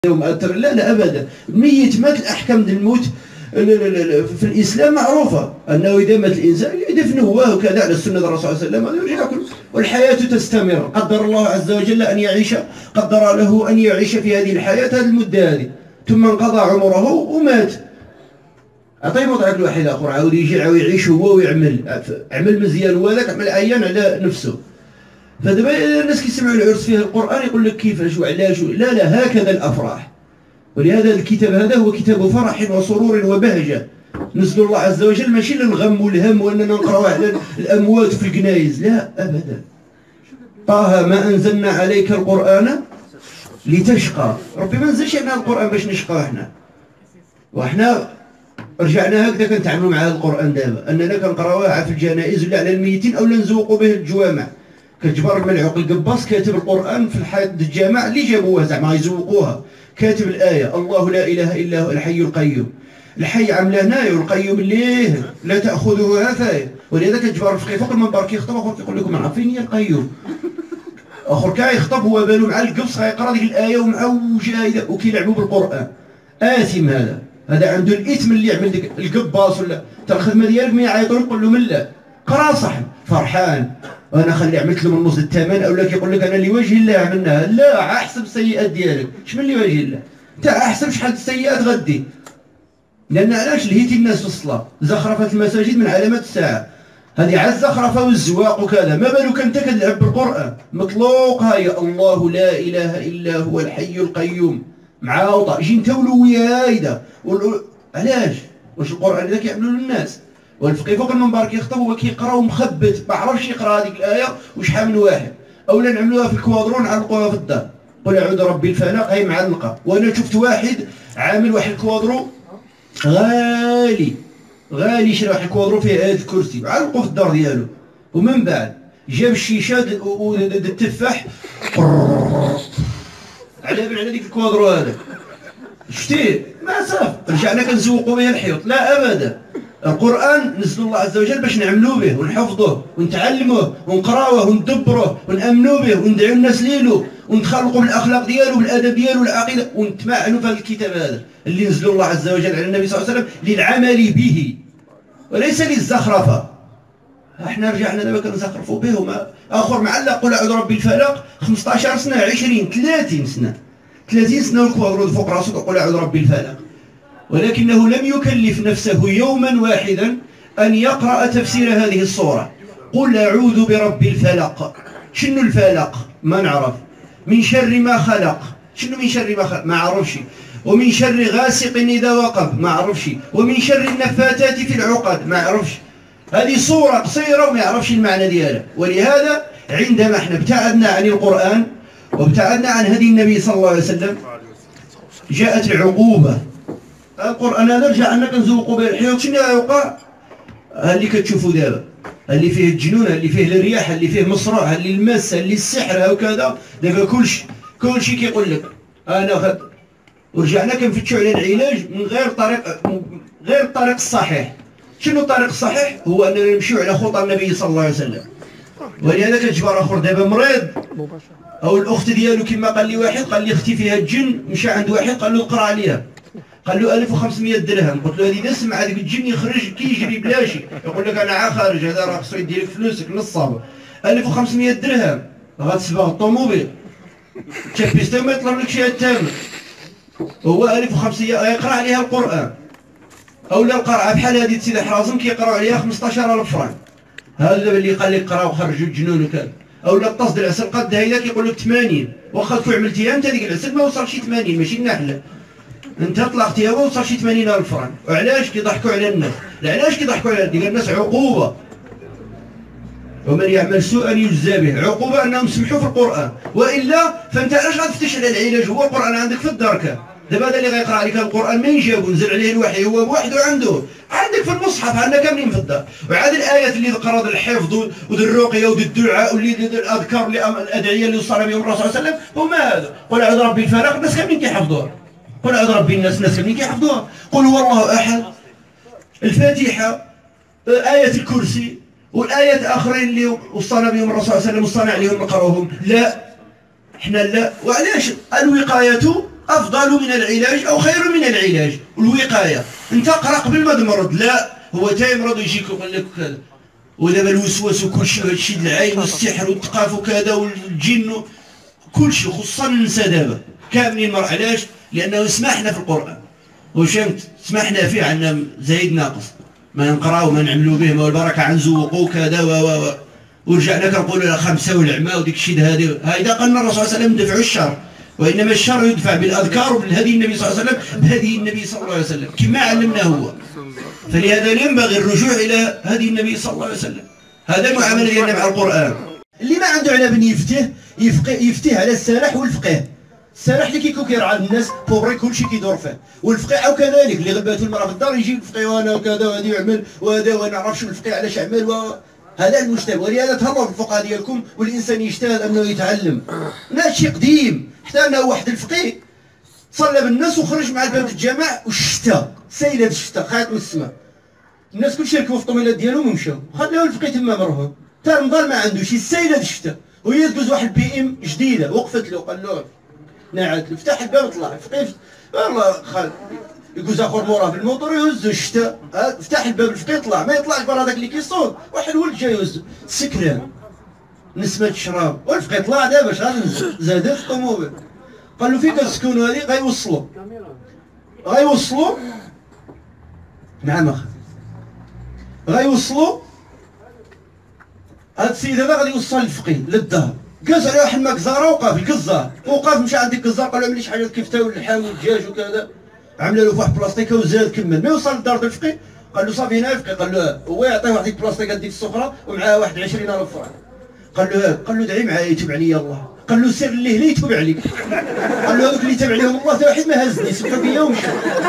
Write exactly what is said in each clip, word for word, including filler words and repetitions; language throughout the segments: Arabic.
ومؤثر. لا لا ابدا. الميت مات، الاحكام ديال الموت في الاسلام معروفه انه اذا مات الانسان يدفنه وكذا على السنه الرسول صلى الله عليه وسلم يرجع كل، والحياه تستمر. قدر الله عز وجل ان يعيش، قدر له ان يعيش في هذه الحياه هذه المده هذه، ثم انقضى عمره ومات. عطيه موضعك لواحد اخر عاود يجي عاود يعيش هو ويعمل، عمل مزيان وهذاك عمل عيان على نفسه. فدابا الناس كيسمعوا العرس فيه القران يقول لك كيفاش وعلاش. لا لا، هكذا الافراح. ولهذا الكتاب هذا هو كتاب فرح وسرور وبهجه. نزل الله عز وجل ماشي للغم والهم واننا نقراو على الاموات في الكنايس، لا ابدا. طه ما انزلنا عليك القران لتشقى. ربي ما نزلش علينا القران باش نشقاو احنا، وحنا رجعنا هكذا كنتعاملوا مع هذا القران دابا، اننا كنقراوها في الجنائز ولا على الميتين اولا نزوقوا به الجوامع. كتجبر الملعوق القباص كاتب القران في الحيط الجامع اللي جابوها زعما يزوقوها، كاتب الايه الله لا اله الا هو الحي القيوم. الحي عامله هنايا والقيوم اللي لا تاخذه هفايه. ولهذا كتجبر الفقيه فوق المنبر كيخطب اخر كيقول لكم عارفين هي القيوم. اخر كيخطب هو بالو مع القبص غيقرا ديك الايه ومعوجه وكيلعبوا بالقران. آثم هذا، هذا عنده الاثم اللي يعمل ديك القباص ولا حتى الخدمه ديالك ما يعيطوا نقول له من لا قرا صح فرحان وانا خلي عملت له من نص الثمن، اولا كيقول لك انا لوجه الله عملناها. لا، احسب السيئات ديالك شمن لوجه الله، انت احسب شحال السيئات غدي. لان علاش لهيتي الناس في الصلاه؟ زخرفه المساجد من علامات الساعه، هذه على الزخرفه والزواق وكذا، ما بالك انت كتلعب بالقران مطلوق. هاي الله لا اله الا هو الحي القيوم معاوطه يجي انت ولويا هايدا. علاش؟ واش القران هذا كيعملوا للناس؟ والفقيه فوق المنبر كيخطب هو كيقرا ومخبت، ما عرفش يقرا هذيك الايه وشحال من واحد. اولا نعملوها في الكوادرون نعلقوها في الدار، قل اعوذ بربي الفلق هي معلقه. وانا شفت واحد عامل واحد الكوادرو غالي غالي، شرا واحد الكوادرو فيه هذا الكرسي وعلقوا في الدار ديالو، ومن بعد جاب الشيشه والتفاح على على ديك الكوادرو هذا. شتيه؟ ما صافي رجعنا كنزوقوا به الحيوط. لا ابدا. القرآن نزل الله عز وجل باش نعملوا به ونحفظوه ونتعلموه ونقراوه وندبروه ونأمنوا به وندعوا الناس ليلو ونتخلقوا بالاخلاق ديالو والادب ديالو والعقيده ونتمعنوا في هذا الكتاب هذا اللي نزل الله عز وجل على النبي صلى الله عليه وسلم للعمل به وليس للزخرفه. احنا رجعنا دابا كنزخرفوا به. وما اخر معلق قل اعوذ بربي الفلق خمسطاش سنه عشرين ثلاثين سنه ثلاثين سنه والكوادرو فوق راسه قل اعوذ بربي الفلق، ولكنه لم يكلف نفسه يوما واحدا أن يقرأ تفسير هذه الصورة. قل أعوذ برب الفلق. شنو الفلق؟ ما نعرف. من شر ما خلق. شنو من شر ما خلق؟ ما عرفش. ومن شر غاسق إذا وقب. ما عرفش. ومن شر النفاثات في العقد. ما عرفش. هذه صورة قصيرة وما يعرفش المعنى ديالها. ولهذا عندما احنا ابتعدنا عن القرآن وابتعدنا عن هدي النبي صلى الله عليه وسلم جاءت العقوبة. القرآن هذا رجع عنا كنزوقوا به الحيوط. شنو يوقع؟ اللي كتشوفوا دابا، اللي فيه الجنون، اللي فيه الرياح، اللي فيه مصروع، اللي المس، اللي السحر وكذا. دابا كلشي كلشي كيقول لك انا غد. ورجعنا كنفتشوا على العلاج من غير طريق، غير الطريق الصحيح. شنو الطريق الصحيح؟ هو اننا نمشيو على خطى النبي صلى الله عليه وسلم. ولهذا كتجبر اخر دابا مريض او الاخت ديالو كما قال لي واحد، قال لي اختي فيها الجن، مشى عند واحد قال له اقرا عليها، قال له ألف وخمسمية درهم. قلت له هذه اذا سمع هذاك الجن يخرج كيجري بلاشي، يقول لك انا عا خارج، هذا راه خصو يدير لك فلوسك نصابه. ألف وخمسمية درهم غتسبغ الطوموبيل تشبيسته ما يطلب لك شي الثمن. هو ألف وخمسمية يقرا عليها القران. اولا القرعه بحال هذه سيدي حرازم كيقراو عليها خمسطاش ألف فرنك. هذا اللي قال لك قراو وخرجوا الجنون وكذا. اولا الطاس ديال العسل قد هيدا كيقول لك ثمانين، واخا تكون عملتيها انت ديك العسل ما وصلش ثمانين ماشي النحله. انت طلقتيها وصل شي ثمانين ألف فرنك. وعلاش كيضحكوا على الناس؟ علاش كيضحكوا على ديك الناس؟ عقوبه. ومن يعمل سوءا يجزى به. عقوبه انهم سمحوا في القران، والا فانت علاش غتفتش على العلاج؟ هو القران عندك في الدركه. دابا هذا اللي غيقرا عليك القران منين جابو؟ نزل عليه الوحي هو بوحده عنده، عندك في المصحف عندنا كاملين في الدار. وعاد الايات اللي ذكرها الحفظ وديال الرقيه وديال الدعاء واللي الاذكار اللي الادعيه اللي وصل بهم الرسول صلى الله عليه وسلم هما هذا. قل اعوذ بربي الفلق الناس كاملين كيحفظوها. قل اعوذ برب الناس الناس كاملين كيحفظوها. قل هو الله احد، الفاتحه، ايه الكرسي، والايات اخرين اللي وصانا بهم الرسول صلى الله عليه وسلم وصانا عليهم نقراوهم. لا احنا لا. وعلاش؟ الوقايه افضل من العلاج او خير من العلاج. والوقايه انت قرا قبل ما تمرض، لا هو تيمرض ويجيك يقول لك كذا. ودابا الوسواس وكل شيء، هذا الشيء العين والسحر والثقافه وكذا والجن كل شيء، خصوصا النساء دابا كاملين مر. علاش؟ لانه سمحنا في القران واش فهمت، سمحنا فيه، عندنا زايد ناقص ما نقراو ما نعملوا به، ما البركه عنزوقوا كذا و و ورجعنا كنقولوا لا خمسه والعمى وديك الشيء هذا. هذا قالنا الرسول صلى الله عليه وسلم دفعوا الشر، وانما الشر يدفع بالاذكار وبالهدي النبي صلى الله عليه وسلم، بهدي النبي صلى الله عليه وسلم كما علمنا هو. فلهذا ينبغي الرجوع الى هدي النبي صلى الله عليه وسلم. هذا المعامله ديالنا مع القران. اللي ما عنده على بن يفتيه يفقه يفتيه على السلاح والفقيه. السلاح اللي كيكون كيرعى الناس بوغري كلشي كيدور فيه، والفقيه او كذلك اللي غباتو المراه في الدار يجي الفقيه وانا كذا وهذا يعمل وهذا وانا نعرفش الفقيه علاش عمل و... هذا المجتمع. ولهذا تهلاو في الفقهاء ديالكم، والانسان يجتهد انه يتعلم. هذا شيء قديم، حتى انه واحد الفقيه صلى بالناس وخرج مع الباب الجامع والشتاء سيلة الشتاء خايط من السماء، الناس كلشي ركبوا في الطوميلات ديالهم ومشاو، خلاو الفقيه تما مرهون حتى رمضان ما عندوش سيلة الشتاء، وهي تدوز واحد بي ام جديده وقفت له قال له نعت فتح الباب طلع الفقيه والله خال يجوز اخر موراه في الموطور يهزو الشتاء، فتح الباب الفقيه طلع ما يطلعش برا هذاك اللي كيصوت، واحد ولد جاي يهزو سكران نسمة الشراب، والفقيه طلع دابا اش غنزل زاد في الطوموبيل قال له فين كتسكنوا هذه غيوصلوا غيوصلوا نعم اخي غيوصلوا هاد السيد هذا غادي يوصل للفقيه للدار، جالس عليه واحد المكزاره وقف الكزار وقف مشى عند الكزار قال له عمل لي شي حاجه الكفته واللحم والدجاج وكذا، عمل له في واحد البلاستيكه وزاد كمل. ما يوصل للدار ديال الفقيه قال له صافي هنا الفقيه قال له هو يعطيه واحد البلاستيكه ديك السفره ومعها واحد عشرين ألف فرنك، قال له قال له دعي معايا يتوب عليا الله، قال له سير ليه لا يتوب عليك، قال له هذوك اللي تاب عليهم الله حتى واحد ما هزني سبق بيا ومشى،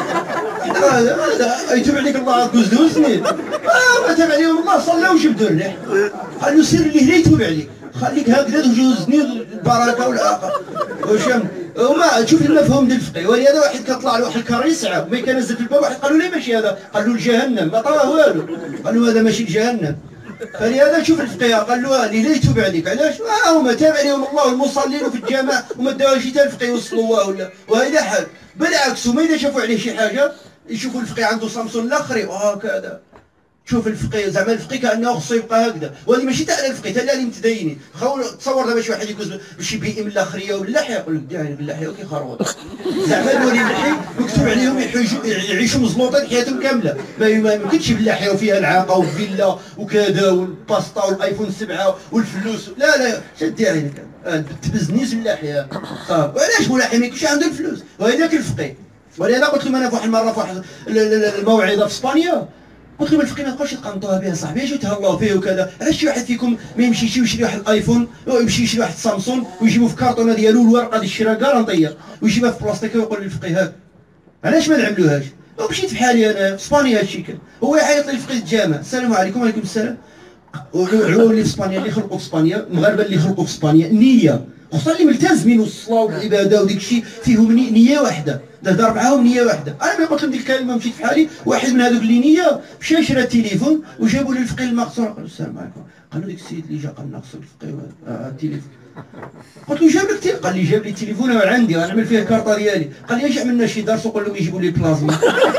هذا هذا يتوب عليك الله دوز دوزني اه ما تاب عليهم الله صلى وجبدوا الريح، قال له سير ليه لا يتوب عليك خليك هكذا تجوزني البركه والاخر واش وما تشوف المفهوم ديال الفقيه. ولهذا واحد كطلع له واحد الكار يسعى ما كنزل في الباب، واحد قال له ليه ماشي هذا، قال له لجهنم ما طراه والو، قال له هذا ماشي لجهنم. فلهذا شوف الفقيه قال له اللي لا يتوب عليك علاش؟ اه هما تاب عليهم الله والمصلين في الجامع وما داوش حتى الفقيه يوصلوا ولا وهذا حال. بالعكس هما اذا شافوا عليه شي حاجه يشوفوا الفقيه عنده سامسون الاخر وهكذا. شوف الفقيه زعما الفقيه كانه خصو يبقى هكذا، وهذه ماشي تاع الفقيه تاع اللي متدينين. تصور دابا شي واحد يكوز بشي بي ام الاخريه واللحيه يقول لك داعي باللحيه وكيخربط زعما الولي اللحي مكتوب عليهم يعيشوا مزلوطين حياتهم كامله، ما يمكنش باللحيه وفيها العاقه وفيلا وكذا والباسطا والايفون سبعه والفلوس، لا لا شد داعي تبزنيش اللحيه صافي. وعلاش هو اللحيه ما يكونش عنده الفلوس؟ وهذاك الفقيه. ولهذا قلت لهم انا في واحد المره في واحد الموعظه في اسبانيا قلت لهم الفقيه ما تبقاوش تقنطوها بها صاحبي، اجيو تهلاو فيه وكذا، علاش شي واحد فيكم ما يمشيش يشري واحد الايفون ويمشي يشري واحد سامسونج ويجيبو في كارطونه ديالو الورقه ديال الشراء كارونطيه ويجيبها في بلاستيكه ويقول للفقيه هاك، علاش ما نعملوهاش؟ ومشيت في حالي انا في اسبانيا هادشي كان، هو يعيط لي الفقيه الجامع السلام عليكم وعليكم السلام. العلوم اللي في اسبانيا اللي خلقوا في اسبانيا المغاربه اللي خلقوا في اسبانيا النيه، خصوصا اللي ملتزمين والصلاه والعباده وديك الشيء فيهم نيه واحده، دار معاهم نيه واحده. انا ملي قلت لهم ديك الكلمه مشيت في حالي، واحد من هذوك اللي نيه مشى شرا التليفون وجابوا لي الفقيه المقصور قالوا السلام عليكم، قالوا ديك السيد اللي جا قال ناقص الفقيه التليفون، قلت له جاب لك قال لي جاب لي التليفون عندي غنعمل فيه الكارطه ديالي، قال لي اجي عملنا شي درس وقول لهم يجيبوا لي بلازما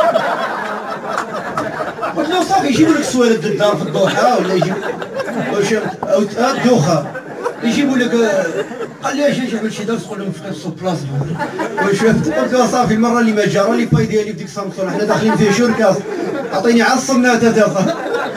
قلت له صافي يجيبوا لك السوالف ديال الدار في الضحى ولا يجيبوا واش او الدوخه يجيبوا لك، قال لي اجي نعمل شي درس قول لهم فقيه الصوت بلاصما واش فهمت. قلت له صافي المره اللي ما جا راني باي ديالي في ديك سامسون حنا داخلين فيه شركه عطيني على الصناتات يا صاحبي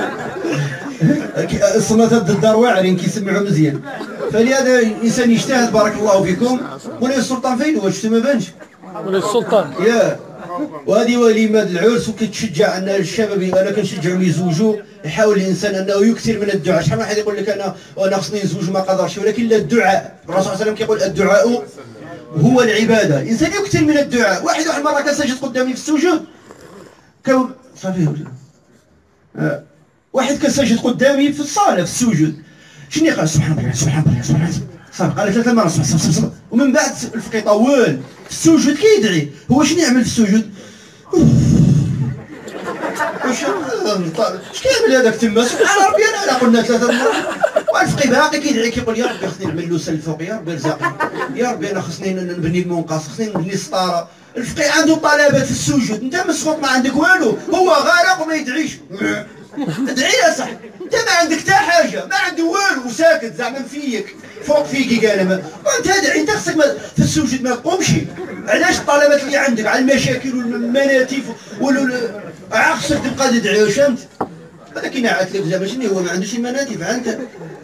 الصناتات ديال الدار واعرين كيسمعوا مزيان. فلهذا الانسان يجتهد بارك الله فيكم. مولاي السلطان فين هو شفتو ما بانش مولاي السلطان يا وهذه وليمه العرس وكتشجع ان الشباب انا كنشجعهم يزوجوا، يحاول الانسان انه يكثر من الدعاء. شحال من واحد يقول لك انا وانا خصني نزوج ما قدرش، ولكن لا الدعاء الرسول صلى الله عليه وسلم كيقول الدعاء هو العباده، الانسان يكثر من الدعاء. واحد واحد مره كان ساجد قدامي في السجود كان صافي آه. واحد كان ساجد قدامي في الصاله في السجود شنو قال سبحان الله سبحان الله سبحان الله صافي قال ثلاث مرات سبحان الله سبحان، ومن بعد الفقيه طول في السجود كيدعي. هو شنو يعمل في السجود؟ واش اش كيعمل هذاك تما؟ سبحان ربي انا قلنا ثلاثه مرات. والفقيه باقي كيدعي كيقول يا ربي خصني نعمل لوسه الفوق، يا ربي رزقني، يا ربي انا خصني نبني المنقص، خصني نبني السطاره. الفقيه عنده طلبات في السجود، انت مسخوط ما عندك والو، هو غارق وما يدعيش. ادعي يا صاحبي، انت ما عندك حتى حاجه، ما عنده والو وساكت زعما مفيك فوق فيك قال ما وانت ادعي. انت خصك في السجود ما تقومش. علاش الطلبات اللي عندك على المشاكل والمناتف ولا خصك تبقى تدعي؟ واش فهمت؟ هذا كينعت لك زعما شنو هو ما عندوش المناتف انت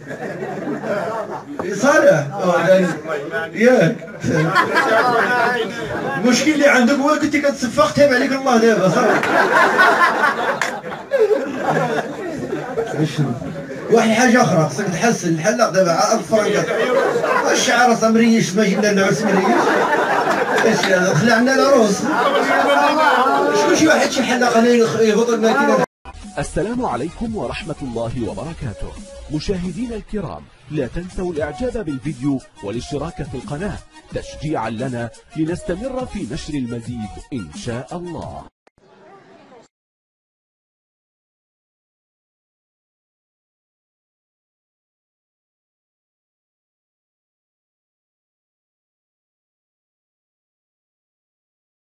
صالح ياك. المشكل اللي عندك هو كنتي كتصفق تاب عليك الله دابا صافي. واحد حاجه اخرى خصك تحسن الحلاق دابا عاد فرنكا الشعر راه مريش ما جبنا لنا عرس مريش. اش هذا خلعنا العروس. شكون شي واحد شي حلاق انا يهبط الماكينه. السلام عليكم ورحمة الله وبركاته. مشاهدينا الكرام، لا تنسوا الاعجاب بالفيديو والاشتراك في القناة تشجيعا لنا لنستمر في نشر المزيد إن شاء الله.